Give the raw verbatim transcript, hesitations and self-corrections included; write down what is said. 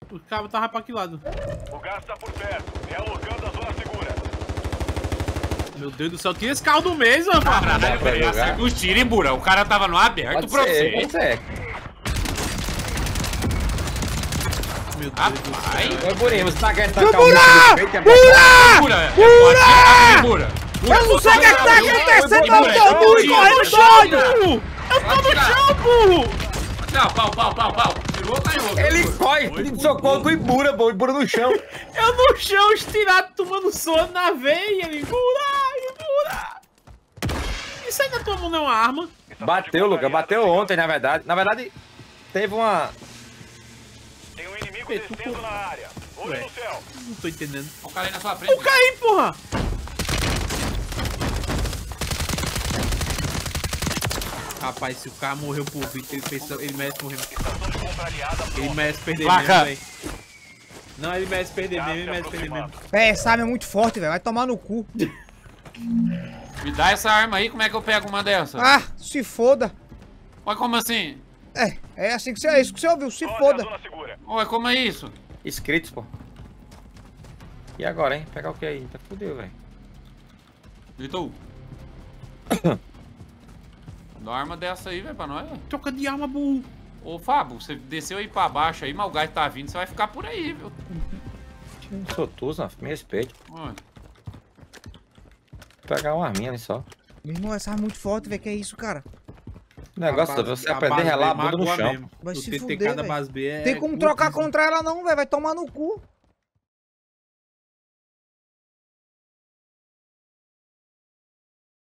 O cabo tava pra que lado? O gás tá por perto. Realocando a zona segura. Meu Deus do céu, tira esse carro do mês, rapaz. Caralho, velho. Acerta os tiros, hein, Bura? O cara tava no aberto Pode pra ser, você. pode ser. Meu Deus do céu. Rapaz. Ô, Burinho, você tá querendo Bura! tacar um bicho de peito, Bura! Bura! é Bura! forte, Bura! Eu não sei o que é que tá acontecendo, eu Bura, tô muito Bura, correndo doido! Eu tô no chão, burro! Não, pau, pau, pau, pau. Tirou, caiu. Ele corre, pedindo socorro com o Ibura, pô. O Ibura no chão. Eu no chão, estirado, tomando sono na veia. Ele, Bura, Bura. Isso aí na tua mão não é uma arma. Bateu, Lucas. Bateu ontem, na verdade. Na verdade, teve uma... Tem um inimigo Ei, tu descendo co- na área. Olho Ué. no céu. Não tô entendendo. O cara aí na sua frente. Eu caí, porra! Rapaz, se o cara morreu por Vitor, ele, pensa- ele merece morrer. Estação de compra aliada Ele pronta. merece perder Placa. mesmo, velho. Não, ele merece perder mesmo, ele merece perder mesmo. É, essa arma é muito forte, velho. Vai tomar no cu. Me dá essa arma aí, como é que eu pego uma dessa? Ah, se foda. Mas como assim? É, é assim que você, é isso que você ouviu, se Zona- foda. zona segura. Ué, como é isso? Inscritos, pô. E agora, hein? Pegar o que aí? Tá fudeu, velho. Vitor. Dá uma arma dessa aí, velho, pra nós. Troca de arma, burro. Ô, Fábio, você desceu aí pra baixo aí, mas o gás tá vindo, você vai ficar por aí, viu? Eu não sou tuso, me respeite. Ué. Vou pegar uma arminha ali só. Meu irmão, essa arma é muito forte, velho. Que é isso, cara? O negócio é você aprender a relar a bunda no chão. Vai O se T T K fuder, da velho. base B é... Tem como trocar contra ela não, velho. Vai tomar no cu.